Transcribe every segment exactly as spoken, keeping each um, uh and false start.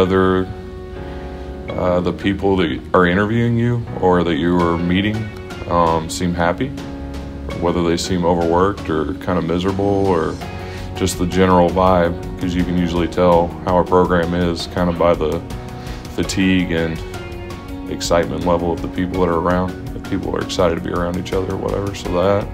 whether uh, the people that are interviewing you or that you are meeting um, seem happy, whether they seem overworked or kind of miserable, or just the general vibe, because you can usually tell how a program is kind of by the fatigue and excitement level of the people that are around. If people are excited to be around each other or whatever, so that,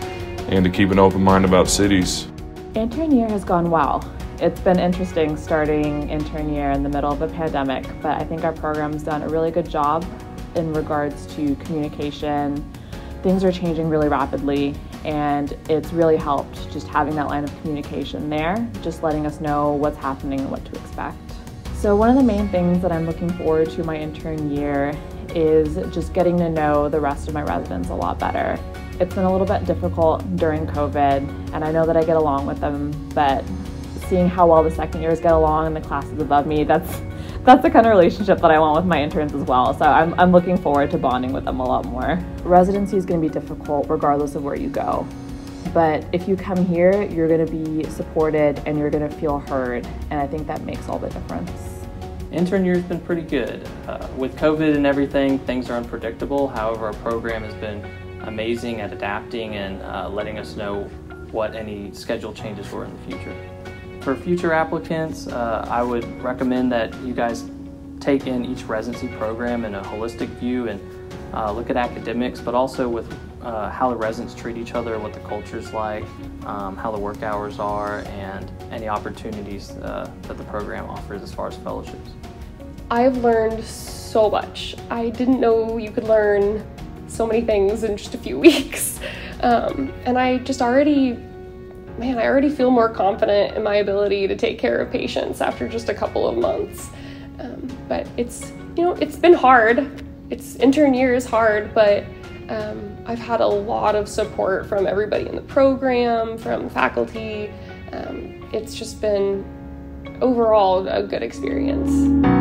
and to keep an open mind about cities. Intern year has gone well. It's been interesting starting intern year in the middle of a pandemic, but I think our program's done a really good job in regards to communication. Things are changing really rapidly, and it's really helped just having that line of communication there, just letting us know what's happening and what to expect. So one of the main things that I'm looking forward to my intern year is just getting to know the rest of my residents a lot better. It's been a little bit difficult during COVID, and I know that I get along with them, but seeing how well the second years get along and the classes above me, that's that's the kind of relationship that I want with my interns as well. So I'm, I'm looking forward to bonding with them a lot more. Residency is going to be difficult regardless of where you go. But if you come here, you're going to be supported and you're going to feel heard. And I think that makes all the difference. Intern year's been pretty good. Uh, with COVID and everything, things are unpredictable. However, our program has been amazing at adapting and uh, letting us know what any schedule changes were in the future. For future applicants, uh, I would recommend that you guys take in each residency program in a holistic view and uh, look at academics, but also with uh, how the residents treat each other, what the culture's like, um, how the work hours are, and any opportunities uh, that the program offers as far as fellowships. I've learned so much. I didn't know you could learn so many things in just a few weeks. Um, and I just already Man, I already feel more confident in my ability to take care of patients after just a couple of months. Um, but it's, you know, it's been hard. It's intern year is hard, but um, I've had a lot of support from everybody in the program, from faculty. Um, it's just been overall a good experience.